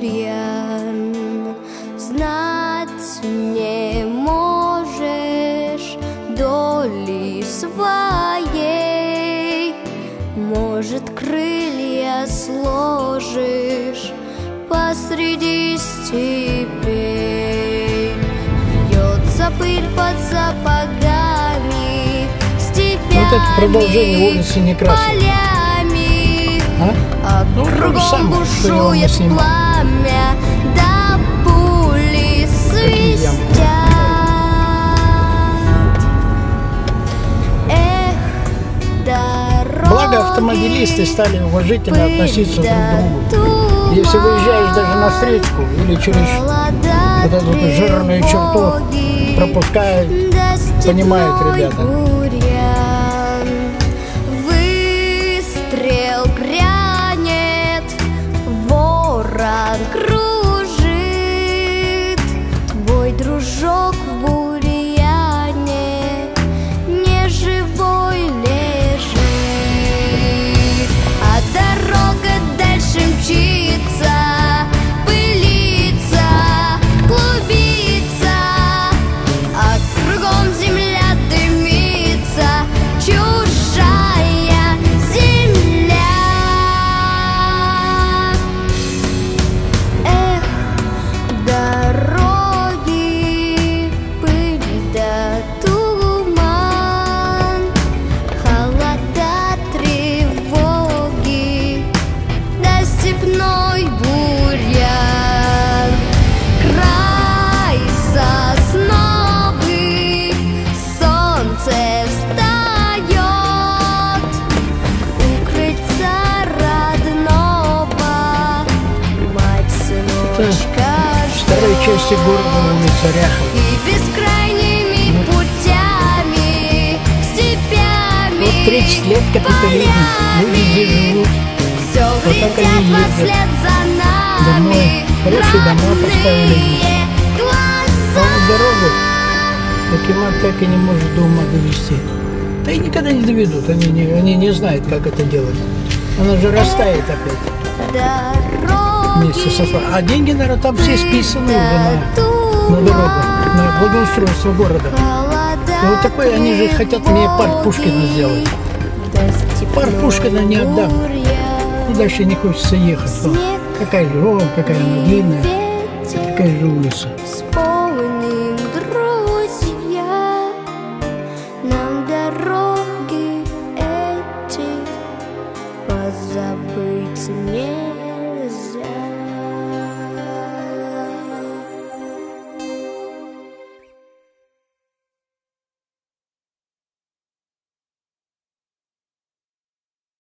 бурьян. Знать не можешь доли своей, может, крылья сложишь посреди степей. Вьется пыль под сапогами, степями, вот это продолжение улицы Некрасова. полями, А? Ну, кругом бушует пламя, да пули свистят. Эх, дорога. Благо автомобилисты стали уважительно относиться друг к другу. Если выезжаешь даже на встречку или через вот эту жирную черту, пропускают, понимают ребята. Выстрел грянет, ворон кружит, твой дружок в бурьяне неживой лежит, а дорога дальше мчится, пылится, клубится, а кругом земля дымится, чужая земля. Эх, дороги, пыль да туман, холода, тревоги, да степной бурьян. Край сосновый, солнце встает у крыльца родного, мать сыночка В старой части города улица Ряхова. и бескрайними путями, степями, Вот 30 лет капитализм, люди здесь живут. все Вот так глядят они ездят вслед за домой, нами, хорошие дома поставили. родные глаза. А вот дорогу Акимат так и не может до ума довести. Да и никогда не доведут, они не знают, как это делать. Она же растает опять вместе с асфальтом. А деньги, наверное, там все списаны уже на дорогу, на благоустройство города. И вот такой они же хотят мне парк Пушкина сделать. Парк Пушкина не отдам. И дальше не хочется ехать. Какая же, какая она длинная, какая же улица.